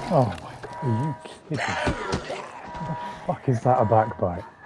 Oh my god, are you kidding? What the fuck is that, a backbite?